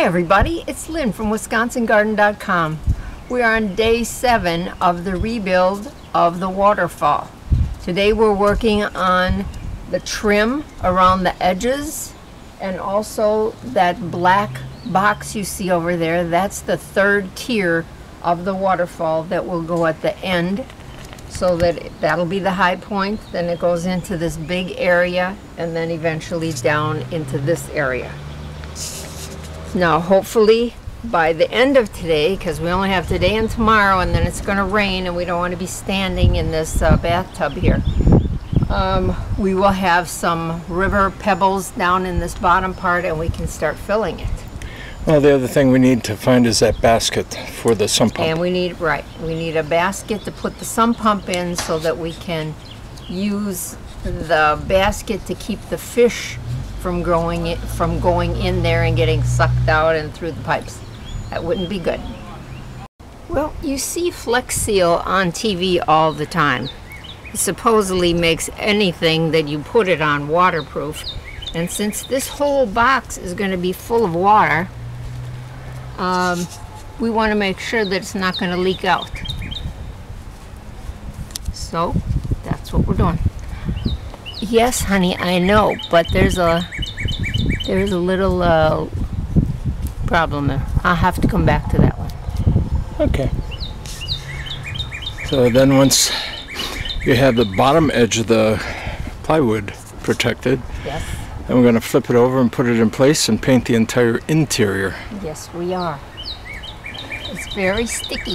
everybody, it's Lynn from WisconsinGarden.com. We are on day 7 of the rebuild of the waterfall. Today we're working on the trim around the edges and also that black box you see over there. That's the third tier of the waterfall that will go at the end, so that'll be the high point. Then it goes into this big area and then eventually down into this area. Now hopefully by the end of today, because we only have today and tomorrow, and then it's going to rain and we don't want to be standing in this bathtub here, we will have some river pebbles down in this bottom part and we can start filling it. Well, the other thing we need to find is that basket for the sump pump. And we need a basket to put the sump pump in so that we can use the basket to keep the fish from going in there and getting sucked out and through the pipes. That wouldn't be good. Well, you see Flex Seal on TV all the time. It supposedly makes anything that you put it on waterproof. And since this whole box is going to be full of water, we want to make sure that it's not going to leak out. So that's what we're doing. Yes, honey, I know, but there's a little problem there. I'll have to come back to that one. Okay. So then once you have the bottom edge of the plywood protected, yes, then we're going to flip it over and put it in place and paint the entire interior. Yes, we are. It's very sticky.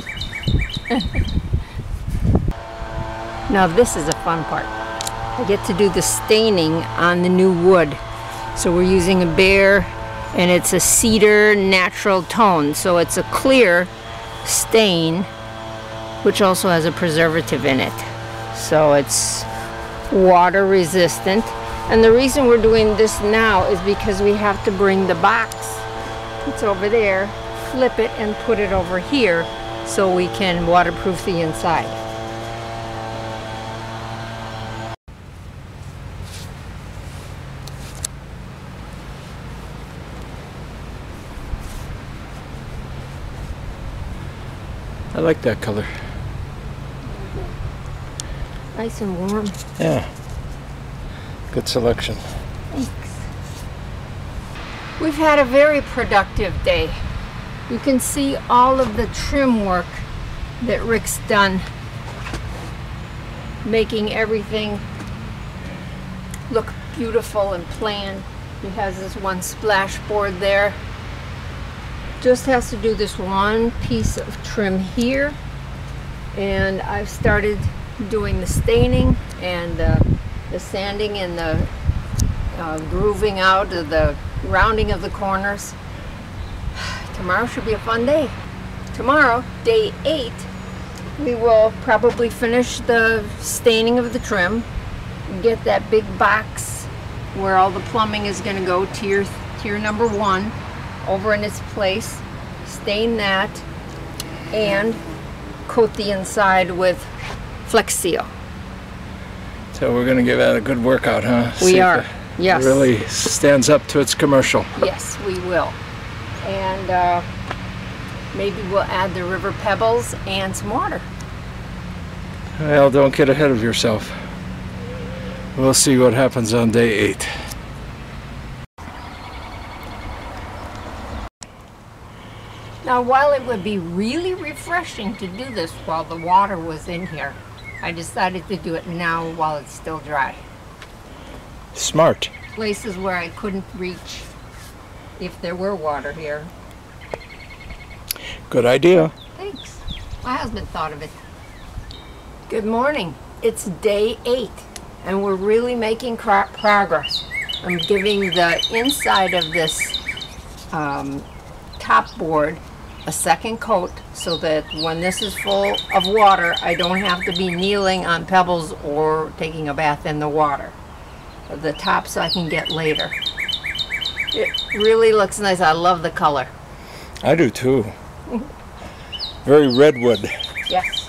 Now this is a fun part. I get to do the staining on the new wood. So we're using a Behr, and it's a cedar natural tone. So it's a clear stain, which also has a preservative in it. So it's water resistant. And the reason we're doing this now is because we have to bring the box, it's over there, flip it and put it over here so we can waterproof the inside. I like that color. Nice and warm. Yeah. Good selection. Thanks. We've had a very productive day. You can see all of the trim work that Rick's done, making everything look beautiful and planned. He has this one splash board there. Just has to do this one piece of trim here, and I've started doing the staining and the sanding and the grooving out of the rounding of the corners. Tomorrow should be a fun day. Tomorrow, day 8, we will probably finish the staining of the trim and get that big box where all the plumbing is going to go, tier number 1, over in its place, stain that, and coat the inside with Flex Seal. So we're going to give that a good workout, huh? We are, yes. It really stands up to its commercial. Yes, we will. And maybe we'll add the river pebbles and some water. Well, don't get ahead of yourself. We'll see what happens on day 8. Now, while it would be really refreshing to do this while the water was in here, I decided to do it now while it's still dry. Smart. Places where I couldn't reach if there were water here. Good idea. Thanks. My husband thought of it. Good morning. It's day 8, and we're really making progress. I'm giving the inside of this top board a second coat so that when this is full of water, I don't have to be kneeling on pebbles or taking a bath in the water. The tops I can get later. It really looks nice. I love the color. I do too. Very redwood. Yes.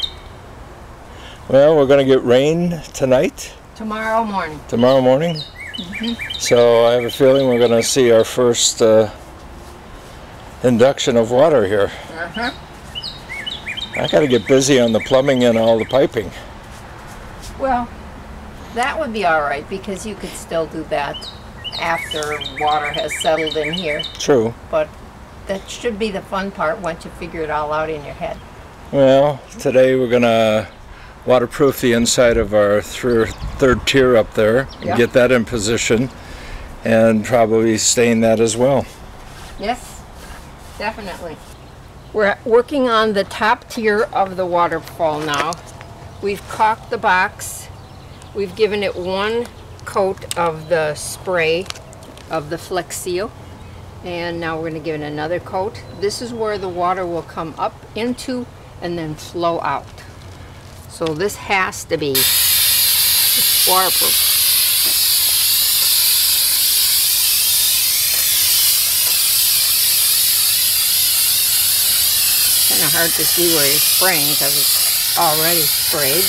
Well, we're going to get rain tonight. Tomorrow morning. Tomorrow morning? So I have a feeling we're going to see our first induction of water here. I got to get busy on the plumbing and all the piping. Well, that would be all right because you could still do that after water has settled in here. True. But that should be the fun part once you figure it all out in your head. Well, today we're going to waterproof the inside of our third tier up there, Yep. get that in position, and probably stain that as well. Yes, definitely. We're working on the top tier of the waterfall now. We've caulked the box. We've given it one coat of the spray of the Flex Seal, and now we're going to give it another coat. This is where the water will come up into and then flow out. So this has to be waterproof. Kind of hard to see where you're spraying because it's already sprayed.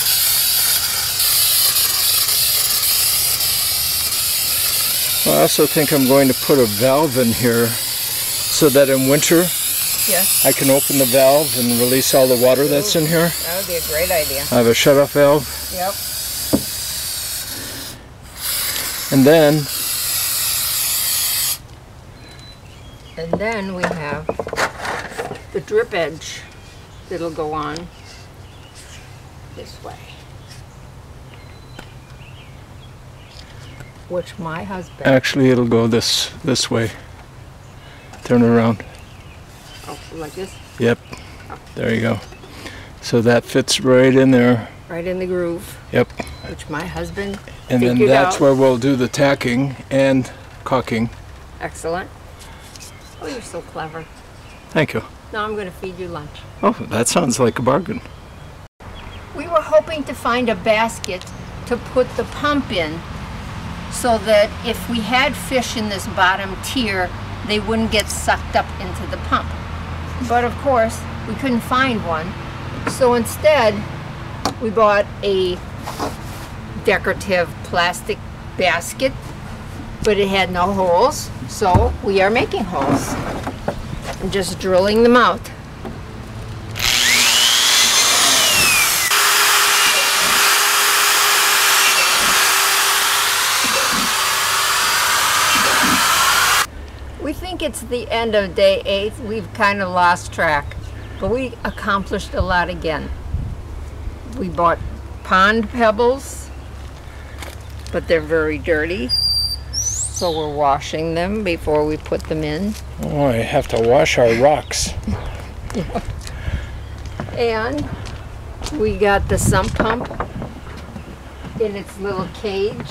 I also think I'm going to put a valve in here so that in winter Yes. I can open the valve and release all the water that's in here. That would be a great idea. I have a shut-off valve. Yep. And then we have the drip edge that'll go on this way. Which my husband... Actually, it'll go this way. Turn around. Oh, like this? Yep. There you go. So that fits right in there. Right in the groove. Yep. Which my husband And then figured that's out. where we'll do the tacking and caulking. Excellent. Oh, you're so clever. Thank you. Now I'm going to feed you lunch. Oh, that sounds like a bargain. We were hoping to find a basket to put the pump in so that if we had fish in this bottom tier, they wouldn't get sucked up into the pump. But of course, we couldn't find one. So instead, we bought a decorative plastic basket, but it had no holes. So we are making holes and just drilling them out. We think it's the end of day 8. We've kind of lost track, but we accomplished a lot again. We bought pond pebbles, but they're very dirty, so we're washing them before we put them in. Oh, I have to wash our rocks. And we got the sump pump in its little cage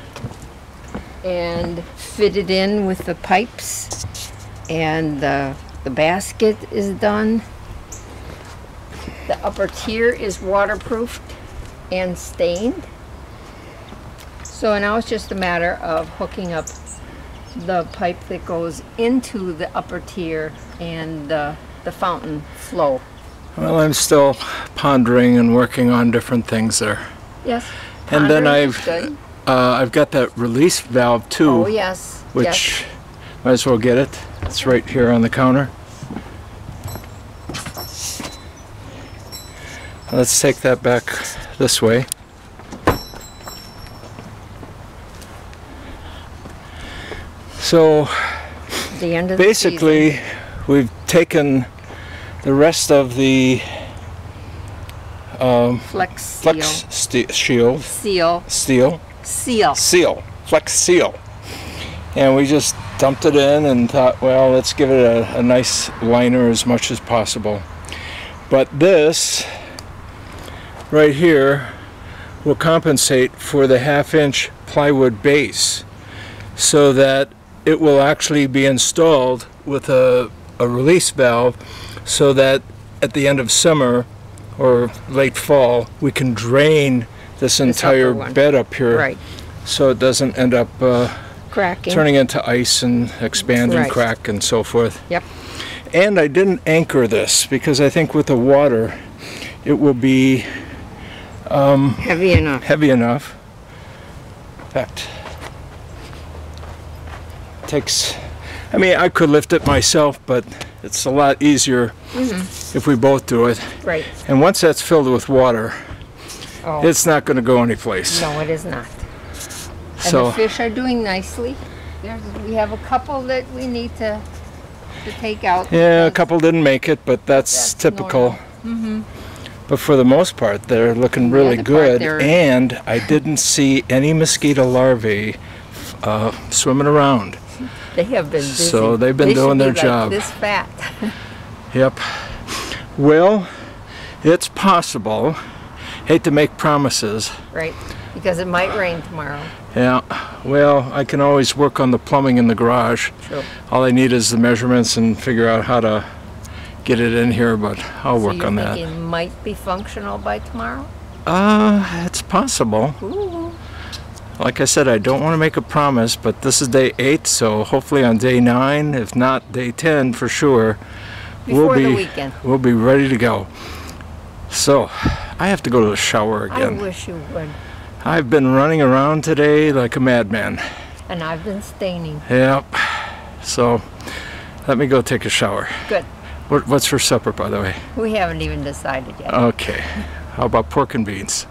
and fitted in with the pipes, and the basket is done. The upper tier is waterproofed and stained. So now it's just a matter of hooking up the pipe that goes into the upper tier and the fountain flow. Well, I'm still pondering and working on different things there. Yes. And then pondering is good. I've got that release valve too. Oh yes. Which, yes. might as well get it. It's right here on the counter. Let's take that back this way. So The end of basically, the season. we've taken the rest of the Flex shield, seal. Flex Seal. And we just dumped it in and thought, well, let's give it a nice liner as much as possible. But this right here will compensate for the 1/2-inch plywood base so that it will actually be installed with a release valve so that at the end of summer or late fall we can drain this entire upper one. bed up here, Right. so it doesn't end up Cracking. turning into ice and expand and Right. crack and so forth. Yep. And I didn't anchor this because I think with the water it will be Heavy enough. heavy enough. In fact, takes, I mean, I could lift it myself, but it's a lot easier if we both do it. Right. And once that's filled with water, Oh, it's not going to go anyplace. no, it is not. And So the fish are doing nicely. We have a couple that we need to take out. yeah, a because couple didn't make it, but that's typical. But for the most part, they're looking really the part good. they're- And I didn't see any mosquito larvae swimming around. They have been busy. So they've been They doing should their be job. Like this fat. Yep. Well, it's possible. Hate to make promises. Right. Because it might rain tomorrow. Yeah. Well, I can always work on the plumbing in the garage. True. All I need is the measurements and figure out how to get it in here, but I'll So work you on think that. it might be functional by tomorrow? It's possible. Ooh. Like I said, I don't want to make a promise, but this is day 8, so hopefully on day 9, if not day 10 for sure, Before the weekend. we'll be ready to go. So, I have to go to the shower I again. wish you would. I've been running around today like a madman. And I've been staining. Yep. So, let me go take a shower. Good. What's for supper, by the way? We haven't even decided yet. Okay. How about pork and beans?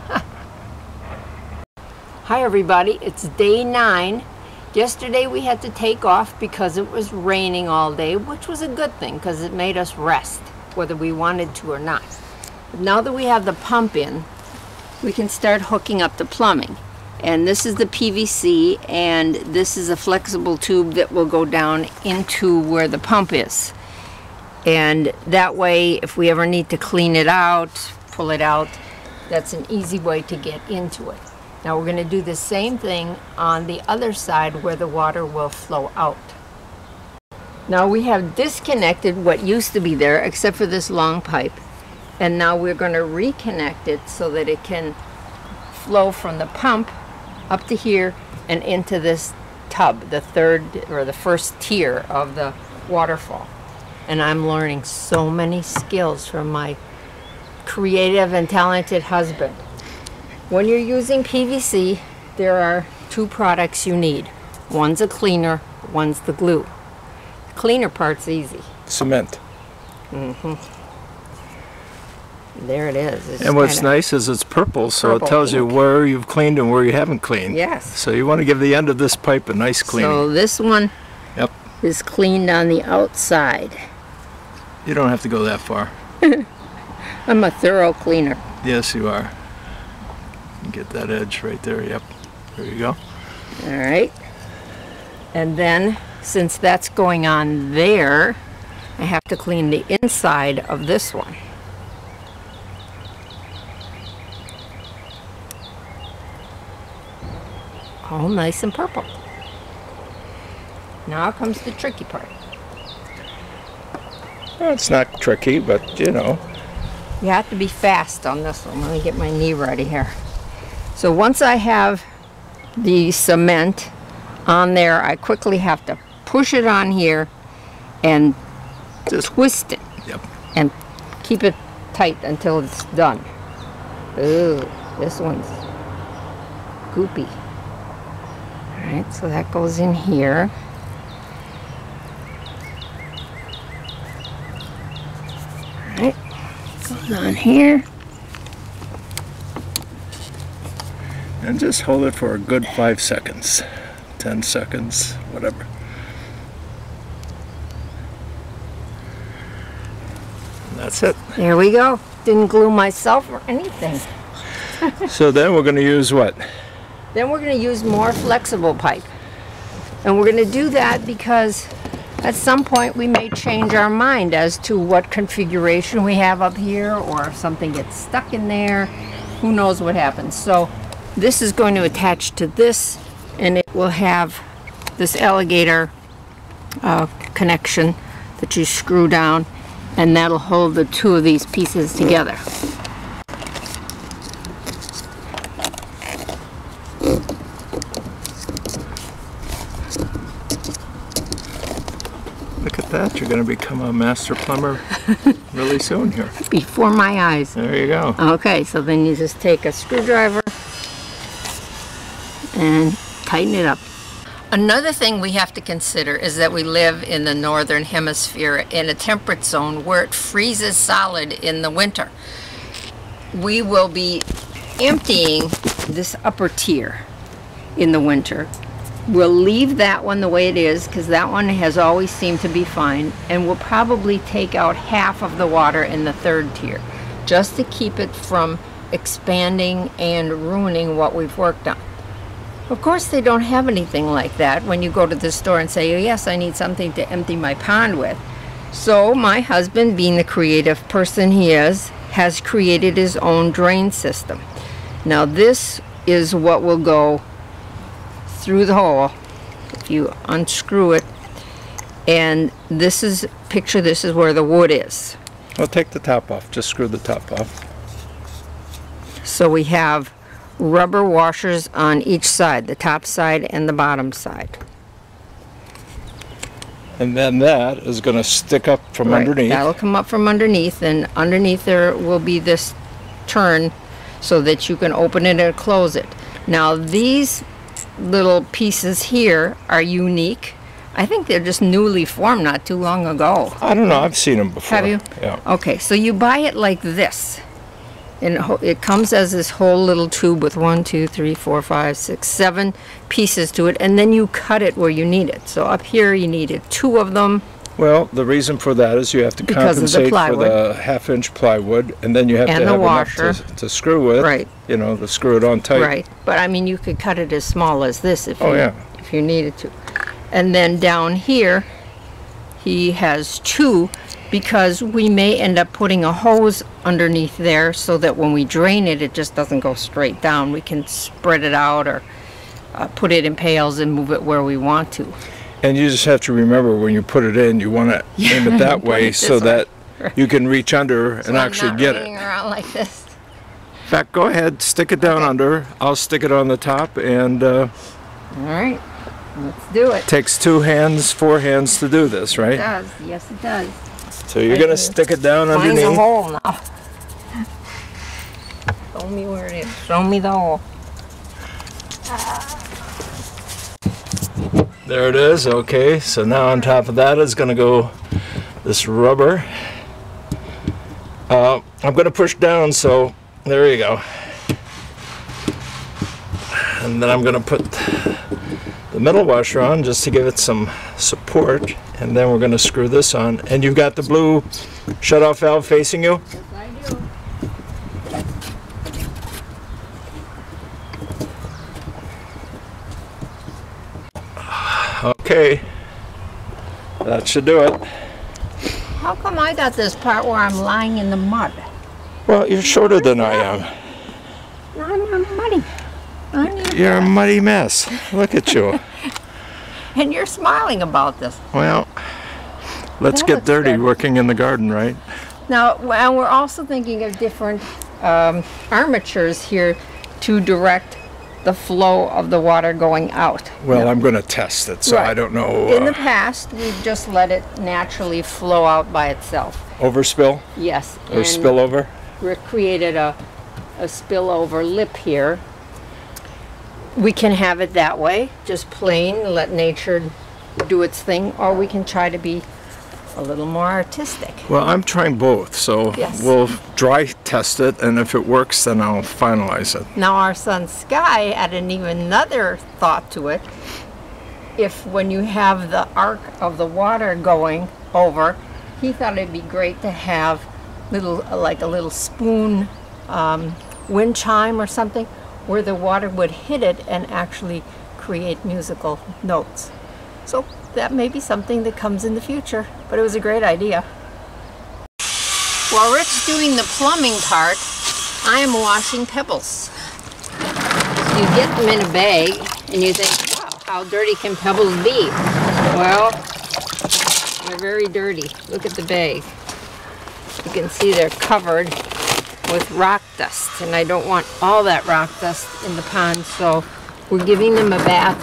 Hi everybody, it's day 9. Yesterday we had to take off because it was raining all day, which was a good thing because it made us rest, whether we wanted to or not. But now that we have the pump in, we can start hooking up the plumbing. And this is the PVC, and this is a flexible tube that will go down into where the pump is. And that way, if we ever need to clean it out, pull it out, that's an easy way to get into it. Now we're going to do the same thing on the other side where the water will flow out. Now we have disconnected what used to be there except for this long pipe, and now we're going to reconnect it so that it can flow from the pump up to here and into this tub, the third or the first tier of the waterfall. And I'm learning so many skills from my creative and talented husband. When you're using PVC, there are 2 products you need. One's a cleaner, one's the glue. The cleaner part's easy. Cement. There it is. It's And what's kinda- nice is it's purple, so Purple it tells you ink. where you've cleaned and where you haven't cleaned. Yes. So you want to give the end of this pipe a nice cleaning. So this one Yep. is cleaned on the outside. You don't have to go that far. I'm a thorough cleaner. Yes, you are. Get that edge right there. Yep. There you go. All right. And then, since that's going on there, I have to clean the inside of this one. All nice and purple. Now comes the tricky part. Well, it's not tricky, but you know. You have to be fast on this one. Let me get my knee ready here. So once I have the cement on there, I quickly have to push it on here and Just twist it yep. and keep it tight until it's done. Ooh, this one's goopy. All right, so that goes in here. All right, goes on here. And just hold it for a good 5 seconds. 10 seconds, whatever. And that's it. There we go. Didn't glue myself or anything. So then we're going to use what? Then we're going to use more flexible pipe. And we're going to do that because at some point we may change our mind as to what configuration we have up here, or if something gets stuck in there, who knows what happens. So this is going to attach to this, and it will have this alligator connection that you screw down, and that'll hold the 2 of these pieces together. Look at that. You're going to become a master plumber really soon here. Before my eyes. There you go. Okay, so then you just take a screwdriver and tighten it up. Another thing we have to consider is that we live in the northern hemisphere in a temperate zone where it freezes solid in the winter. We will be emptying this upper tier in the winter. We'll leave that one the way it is because that one has always seemed to be fine, and we'll probably take out half of the water in the third tier just to keep it from expanding and ruining what we've worked on. Of course, they don't have anything like that when you go to the store and say, oh, yes, I need something to empty my pond with. So my husband, being the creative person he is, has created his own drain system. Now this is what will go through the hole if you unscrew it, and this is, picture this is where the wood is. Well, take the top off, just screw the top off. So we have rubber washers on each side, the top side and the bottom side. And then that is going to stick up from underneath. That'll come up from underneath, and underneath there will be this turn so that you can open it and close it. Now these little pieces here are unique. I think they're just newly formed not too long ago. I don't know, I've seen them before. Have you? Yeah. Okay, so you buy it like this. And it comes as this whole little tube with 1, 2, 3, 4, 5, 6, 7 pieces to it, and then you cut it where you need it. So up here you needed 2 of them. Well, the reason for that is you have to compensate for the half-inch plywood, and then you have to have enough to screw with. Right. You know, to screw it on tight. Right. But I mean, you could cut it as small as this if if you needed to. And then down here, he has 2. Because we may end up putting a hose underneath there so that when we drain it, it just doesn't go straight down. We can spread it out or put it in pails and move it where we want to. And you just have to remember when you put it in, you want to aim it that way so that you can reach under and actually get it. Around like this. In fact, go ahead, stick it down under. I'll stick it on the top, and all right, let's do it. Takes 2 hands, 4 hands to do this, right? It does. Yes, it does. So you're going to stick it down underneath. Find the hole now. Show me where it is. Show me the hole. There it is. Okay, so now on top of that is going to go this rubber. I'm going to push down, so there you go. And then I'm going to put the metal washer on just to give it some support, and then we're going to screw this on. And you've got the blue shut-off valve facing you? Yes, I do. Okay, that should do it. How come I got this part where I'm lying in the mud? Well, you're shorter than I am. I'm muddy. You're a muddy mess. Look at you. And you're smiling about this. Well, let's get dirty working in the garden, right? Now, well, we're also thinking of different armatures here to direct the flow of the water going out. Well, I'm going to test it, so I don't know. In the past, we've just let it naturally flow out by itself. Overspill? Yes. Or spillover? We created a spillover lip here. We can have it that way, just plain, let nature do its thing, or we can try to be a little more artistic. Well, I'm trying both, so we'll dry test it, and if it works, then I'll finalize it. Now, our son Sky added even another thought to it. If when you have the arc of the water going over, he thought it'd be great to have like a little spoon wind chime or something, where the water would hit it and actually create musical notes. So that may be something that comes in the future, but it was a great idea. While Rick's doing the plumbing part, I am washing pebbles. So you get them in a bag and you think, wow, how dirty can pebbles be? Well, they're very dirty. Look at the bag. You can see they're covered with rock dust, and I don't want all that rock dust in the pond, so we're giving them a bath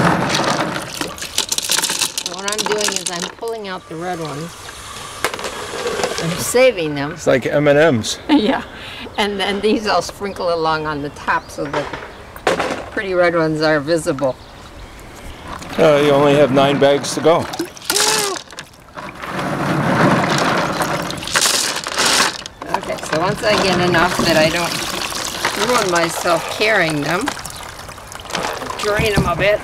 first. So what I'm doing is I'm pulling out the red ones. I'm saving them. It's like M&Ms. Yeah, and then these I'll sprinkle along on the top so that the pretty red ones are visible. You only have 9 bags to go. Okay, so once I get enough that I don't ruin myself carrying them, drain them a bit.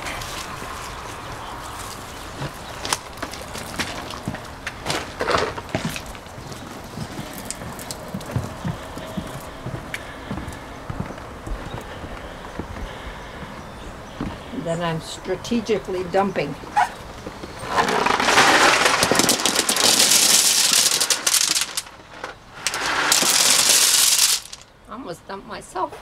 Then I'm strategically dumping. I almost dumped myself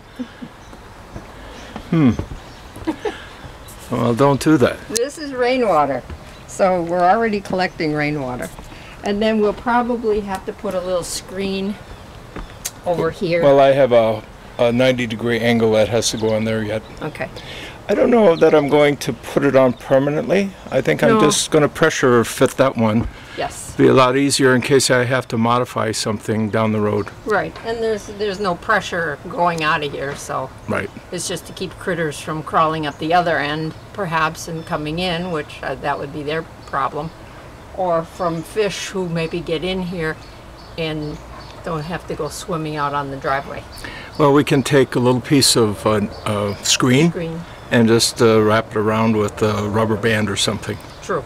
in. Well, don't do that. This is rainwater, so we're already collecting rainwater. And then we'll probably have to put a little screen over here. Well, I have a 90-degree angle that has to go on there yet. Okay. I don't know that I'm going to put it on permanently. I think I'm just going to pressure fit that one. Yes. Be a lot easier in case I have to modify something down the road. Right, and there's no pressure going out of here, so Right. it's just to keep critters from crawling up the other end, perhaps, and coming in, which that would be their problem, or from fish who maybe get in here and don't have to go swimming out on the driveway. Well, we can take a little piece of screen and just wrap it around with a rubber band or something. True.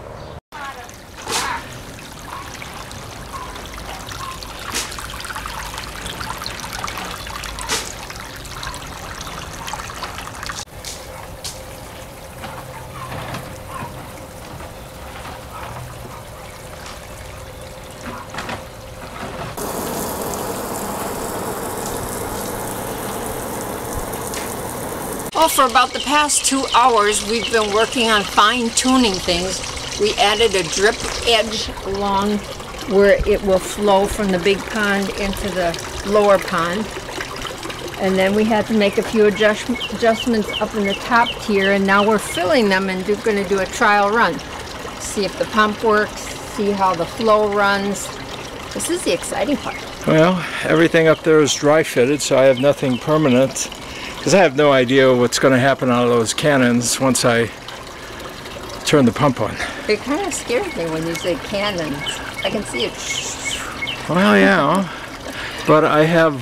Well, for about the past 2 hours, we've been working on fine-tuning things. We added a drip edge along where it will flow from the big pond into the lower pond. And then we had to make a few adjustments up in the top tier, and now we're filling them and going to do a trial run. See if the pump works, see how the flow runs. This is the exciting part. Well, everything up there is dry fitted, so I have nothing permanent. Because I have no idea what's going to happen out of those cannons once I turn the pump on. It kind of scares me when you say cannons. I can see it. Well, yeah, but I have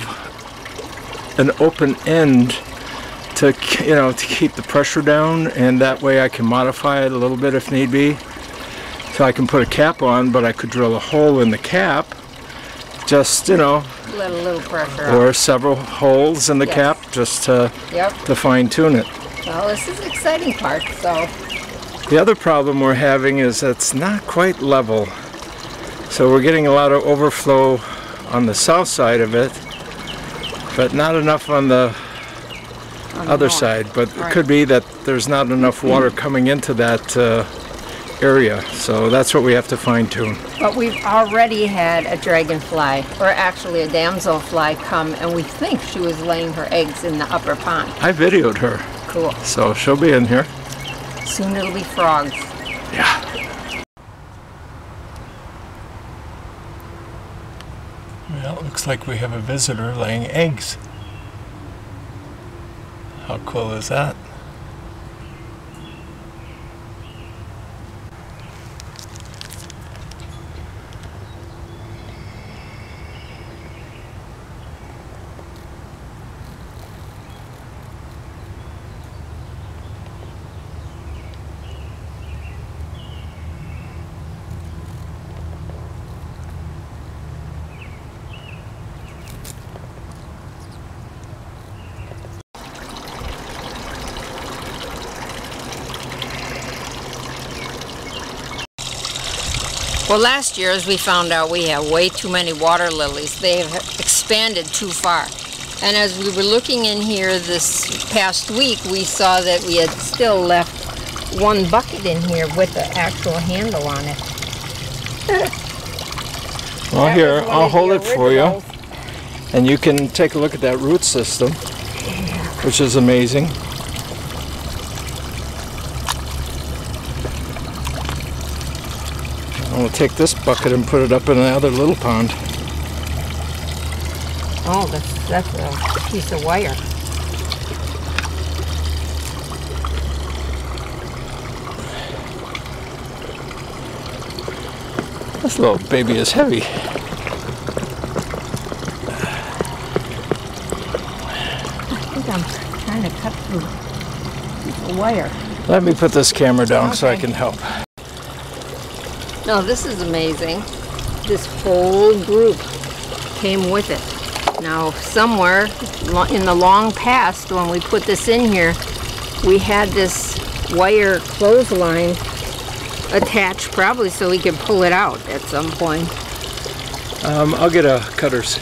an open end to keep the pressure down, and that way I can modify it a little bit if need be. So I can put a cap on, but I could drill a hole in the cap, just let a little pressure or out. several holes in the cap just to fine tune it. Well, this is the exciting part. So the other problem we're having is that it's not quite level. So we're getting a lot of overflow on the south side of it, but not enough on the other side. But it could be that there's not enough water coming into that area. So that's what we have to fine tune. But we've already had a dragonfly, or actually a damselfly, come, and we think she was laying her eggs in the upper pond. I videoed her. Cool. So she'll be in here. Soon it'll be frogs. Yeah. Well, it looks like we have a visitor laying eggs. How cool is that? Well, last year, as we found out, we have way too many water lilies. They have expanded too far. And as we were looking in here this past week, we saw that we had still left one bucket in here with the actual handle on it. Well, here, I'll hold it for you. And you can take a look at that root system, which is amazing. I'm going to take this bucket and put it up in another little pond. Oh, that's a piece of wire. This little baby is heavy. I think I'm trying to cut through the wire. Let me put this camera down so I Okay. can help. No, this is amazing. This whole group came with it. Now, somewhere in the long past, when we put this in here, we had this wire clothesline attached, probably so we could pull it out at some point. I'll get a cutters.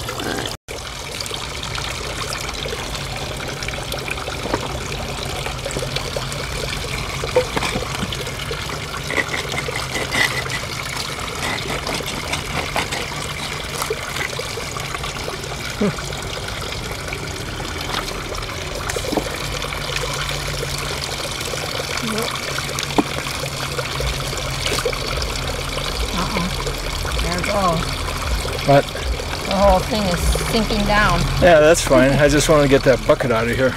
There it goes. What? The whole thing is sinking down. Yeah, that's fine. I just want to get that bucket out of here.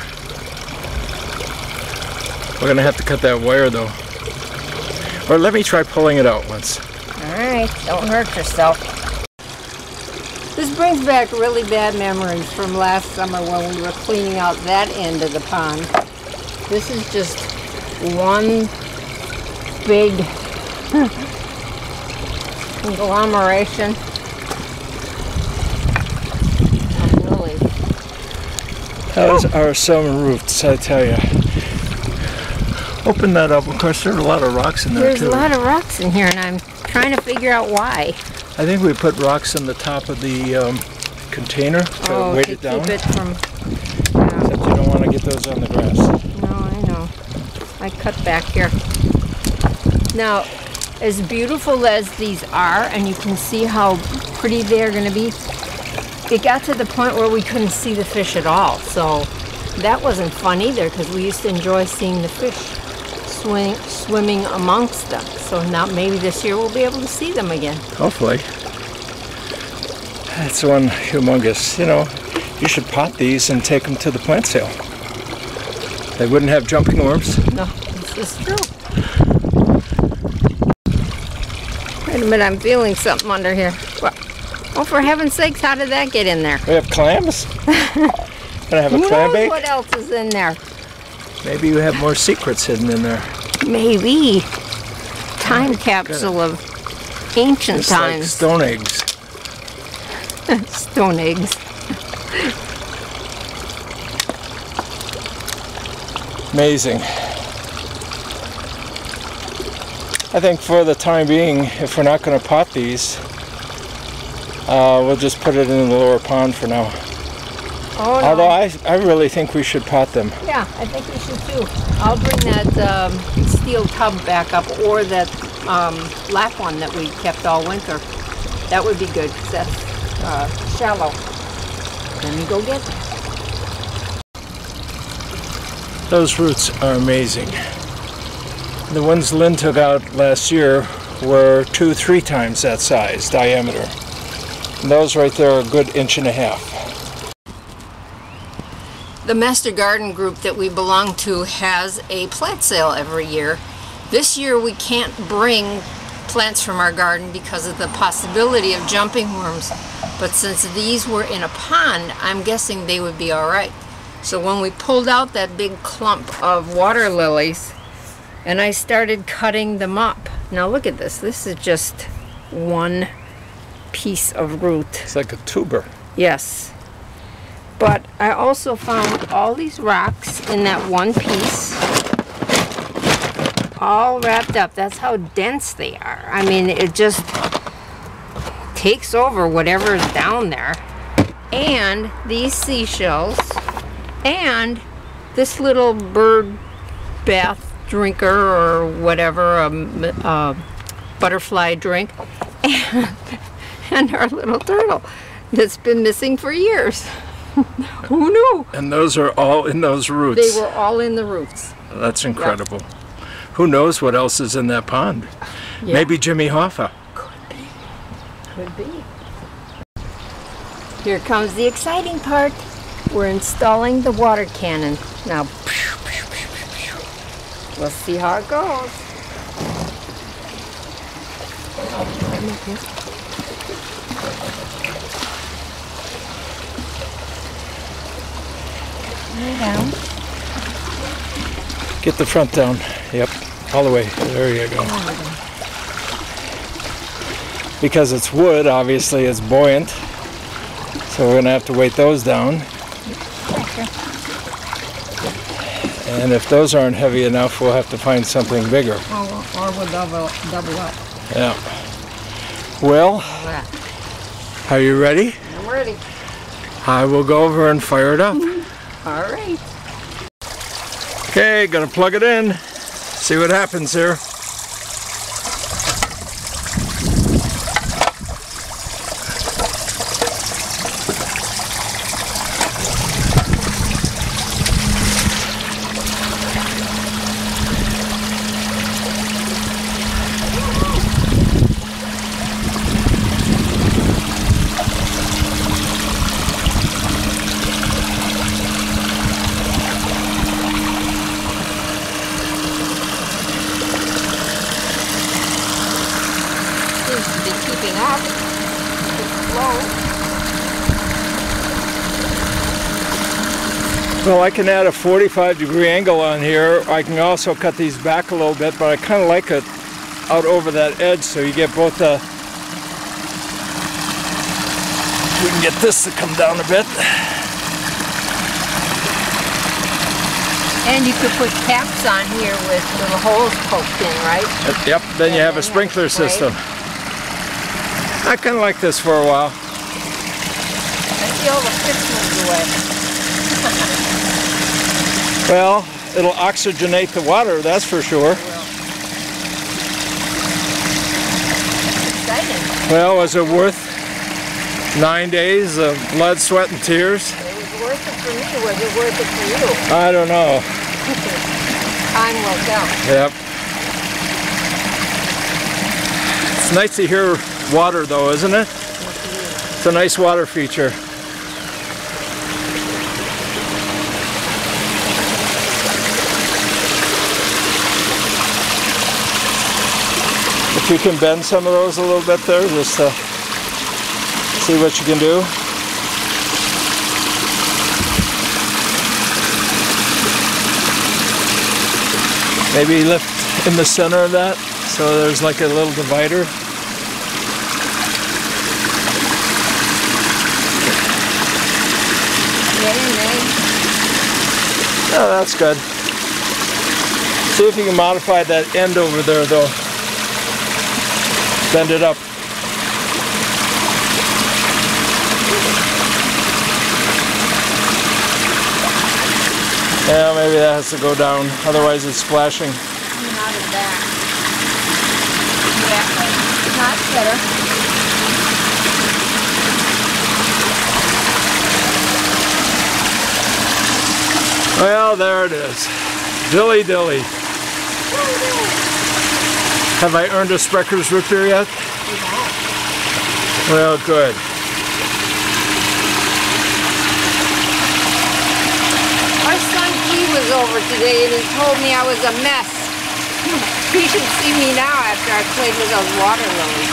We're going to have to cut that wire though. Or let me try pulling it out once. Alright, don't hurt yourself. This brings back really bad memories from last summer when we were cleaning out that end of the pond. This is just one big conglomeration of lilies. Those are some roots, I tell you. Open that up. Of course, there are a lot of rocks in there There's too. a lot of rocks in here, and I'm trying to figure out why. I think we put rocks on the top of the container to weight to it down. keep it from... Except you don't want to get those on the grass. No, I know. I cut back here. Now, as beautiful as these are, and you can see how pretty they're going to be, it got to the point where we couldn't see the fish at all. So that wasn't fun either, because we used to enjoy seeing the fish swimming amongst them. So now maybe this year we'll be able to see them again. Hopefully. That's one humongous. You know, you should pot these and take them to the plant sale. They wouldn't have jumping worms. No, this is true. Wait a minute, I'm feeling something under here. Oh, for heaven's sakes, how did that get in there? We have clams. Gonna have a Who clam knows bake. what else is in there? Maybe you have more secrets hidden in there. Maybe. Time capsule of ancient It's like times. stone eggs. Stone eggs. Amazing. I think for the time being, if we're not going to pot these, we'll just put it in the lower pond for now. Oh, no. Although I really think we should pot them. Yeah, I think we should too. I'll bring that steel tub back up, or that black one that we kept all winter. That would be good, because that's shallow. Let me go get it. Those roots are amazing. The ones Lynn took out last year were 2-3 times that size, diameter. And those right there are a good 1.5 inches. The Master Garden group that we belong to has a plant sale every year. This year we can't bring plants from our garden because of the possibility of jumping worms. But since these were in a pond, I'm guessing they would be all right. So when we pulled out that big clump of water lilies, and I started cutting them up. Now look at this. This is just one piece of root. It's like a tuber. Yes. But I also found all these rocks in that one piece, all wrapped up. That's how dense they are. I mean, it just takes over whatever is down there. And these seashells, and this little bird bath drinker or whatever, a butterfly drink, and our little turtle that's been missing for years. Who knew? And those are all in those roots. They were all in the roots. That's incredible. Who knows what else is in that pond? Yeah. Maybe Jimmy Hoffa. Could be. Here comes the exciting part. We're installing the water cannon. Now, we'll see how it goes. Down. Get the front down. Yep, all the way. There you go. Because it's wood, obviously it's buoyant. So we're going to have to weight those down. Okay. And if those aren't heavy enough, we'll have to find something bigger. Or we'll double up. Yeah. Well, are you ready? I'm ready. I will go over and fire it up. All right. Okay, gonna plug it in. See what happens here. Keeping up. It's slow. Well, I can add a 45-degree angle on here. I can also cut these back a little bit, but I kind of like it out over that edge so you get both the... We can get this to come down a bit. And you could put caps on here with little holes poked in, right? Yep, then you have a sprinkler system. I kind of like this for a while. I see all the fish away. Well, it'll oxygenate the water, that's for sure. Exciting. Well, was it worth 9 days of blood, sweat, and tears? It was worth it for me. Was it worth it for you? I don't know. Time will tell. Yep. It's nice to hear water though, isn't it? It's a nice water feature. If you can bend some of those a little bit there, just to see what you can do. Maybe lift in the center of that so there's like a little divider. Oh, that's good. See if you can modify that end over there though. Bend it up. Yeah, maybe that has to go down, otherwise it's splashing. Not in that. Yeah, not better. Well, there it is. Dilly dilly. Have I earned a Sprecker's root beer yet? You have. Well, good. Our son T was over today and he told me I was a mess. He should see me now after I played with those water lilies.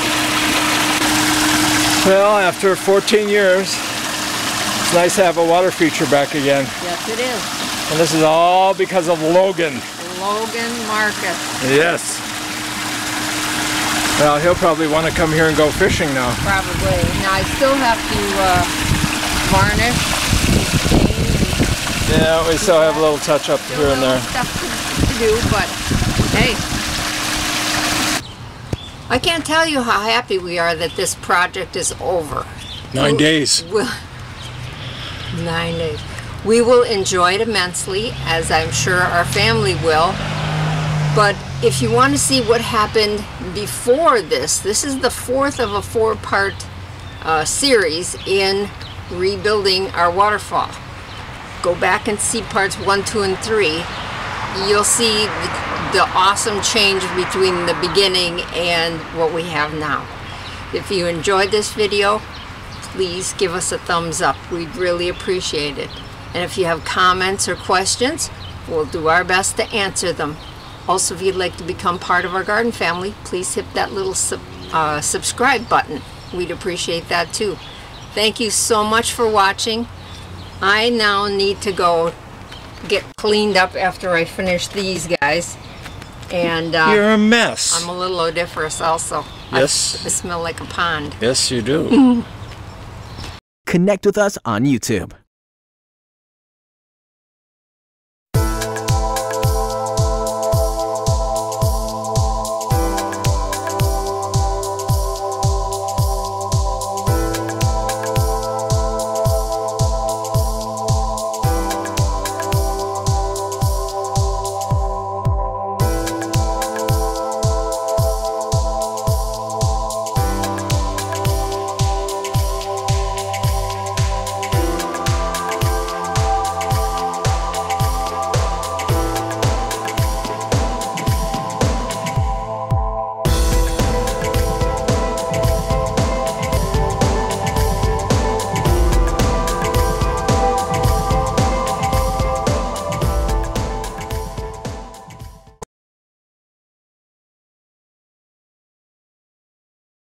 Well, after 14 years, it's nice to have a water feature back again. Yes, it is. And this is all because of Logan. Logan Marcus. Yes. Well, he'll probably want to come here and go fishing now. Probably. Now I still have to varnish, paint. Yeah, we still have a little touch up here and there. Stuff to do, but hey. I can't tell you how happy we are that this project is over. 9 days. 9 days. We will enjoy it immensely, as I'm sure our family will. But if you want to see what happened before this is the fourth of a 4-part series in rebuilding our waterfall. Go back and see parts 1, 2, and 3. You'll see the awesome change between the beginning and what we have now. If you enjoyed this video, please give us a thumbs up. We'd really appreciate it. And if you have comments or questions, we'll do our best to answer them. Also, if you'd like to become part of our garden family, please hit that little a subscribe button. We'd appreciate that too. Thank you so much for watching. I now need to go get cleaned up after I finish these guys. And you're a mess. I'm a little odoriferous also. Yes. I smell like a pond. Yes, you do. Connect with us on YouTube.